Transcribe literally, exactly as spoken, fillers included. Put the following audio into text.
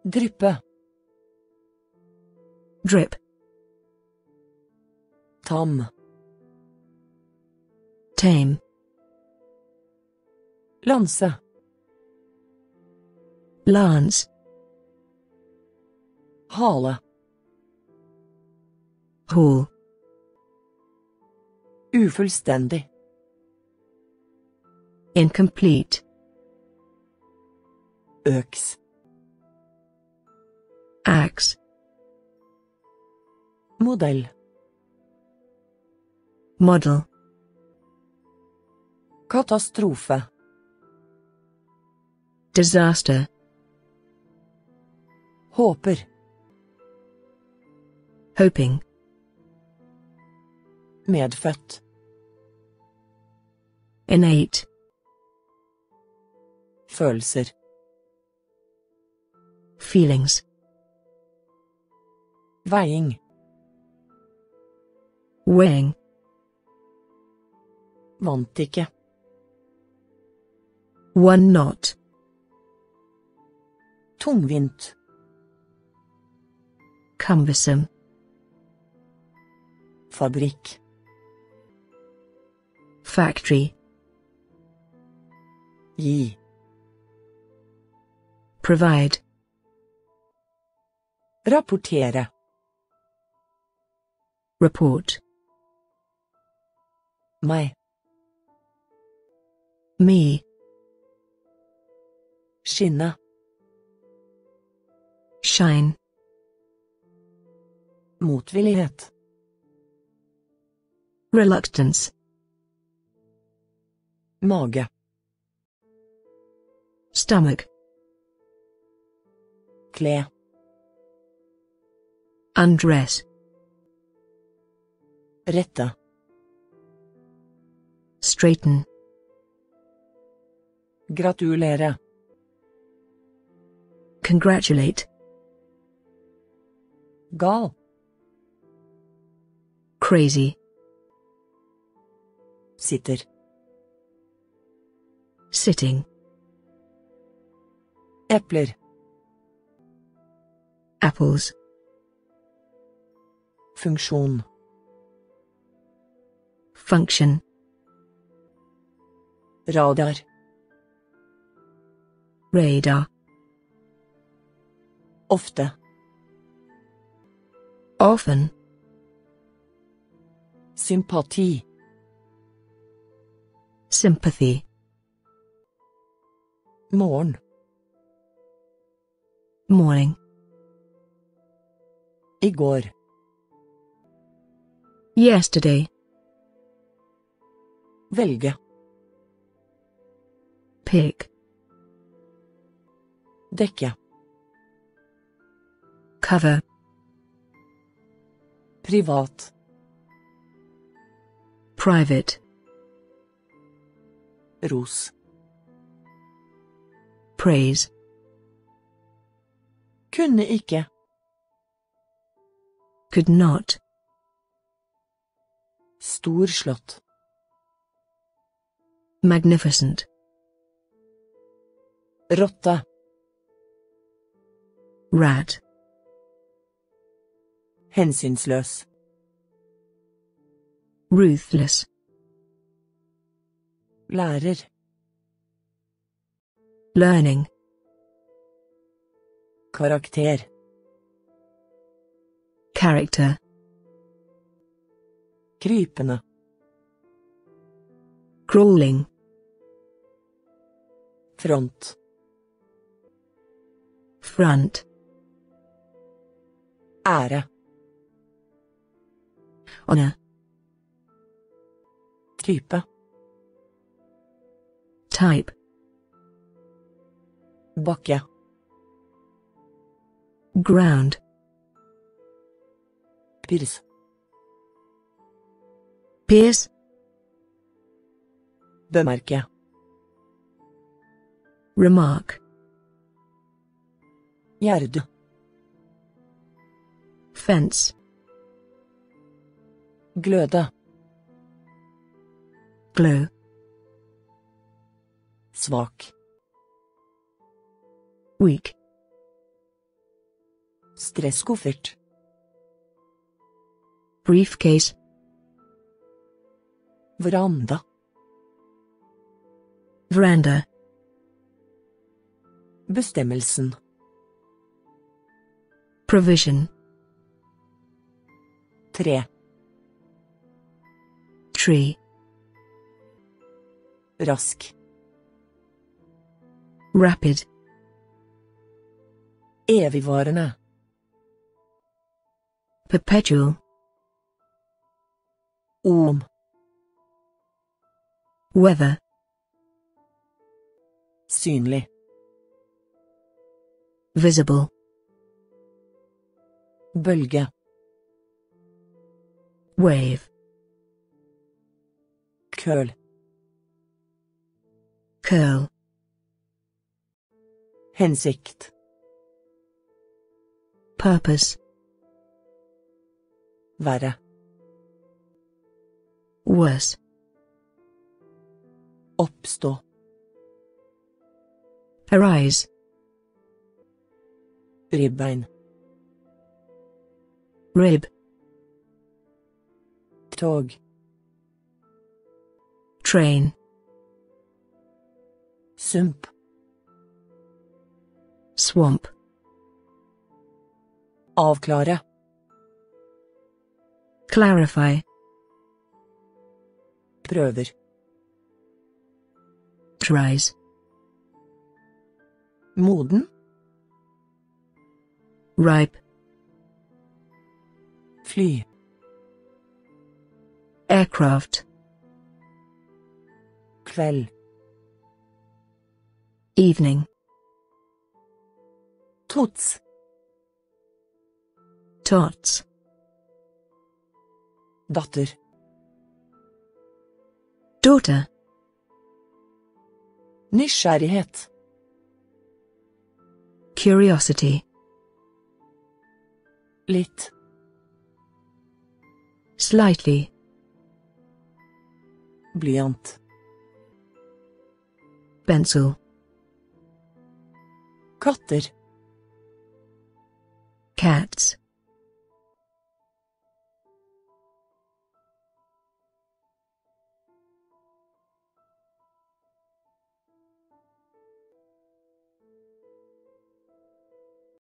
Dryppe. Drip. Tam. Tame. Lanse. Lance. Hale. Hall. Ufullstendig. Incomplete. Øks. Axe. Modell. Model. Katastrofe. Disaster. Håper. Hoping. Medfødt. Innate. Følelser. Feelings. Veiing. Weighing. Vant ikke. One not. Tungvint. Cumbersome. Fabrikk. Factory. Gi. Provide. Rapportere. Report. Meg. Me. Skinne. Shine. Motvillighet. Reluctance. Mage. Stomach. Kle. Undress. Rette. Straighten. Gratulere. Congratulate. Gal. Crazy. Sitter. Sitting. Epler. Apples. Funksjon. Function. Radar. Radar. Ofte. Often. Sympati. Sympathy. Morgen. Morning. I går. Yesterday. Velge. Pick. Dekke. Cover. Privat. Private. Ros. Praise. Kunne ikke. Could not. Storslått. Magnificent. Rotte. Rat. Hensynsløs. Ruthless. Lærer. Learning. Karakter. Character. Krypende. Crawling. Front. Front. Ære. Honor. Type. Type. Bakke. Ground. Pirs. Pierce. Bemerke. Remark. Gjerde. Fence. Gløde. Glow. Svak. Weak. Stresskoffert. Briefcase. Veranda. Veranda. Bestemmelsen. Provision. Tre. Tree. Rask. Rapid. Evigvarende. Perpetual. Om. Weather. Synlig. Visible. Bølge. Wave. Køl. Curl. Hensikt. Purpose. Verre. Worse. Oppstå. Arise. Ribbein. Rib. Tog. Train. Sump. Swamp. Avklare. Clarify. Prøver. Tries. Moden. Ripe. Fly. Aircraft. Kveld. Evening. Tots. Tots. Datter. Daughter. Nysgjerrighet. Curiosity. Litt. Slightly. Blyant. Pencil. Katter. Cats.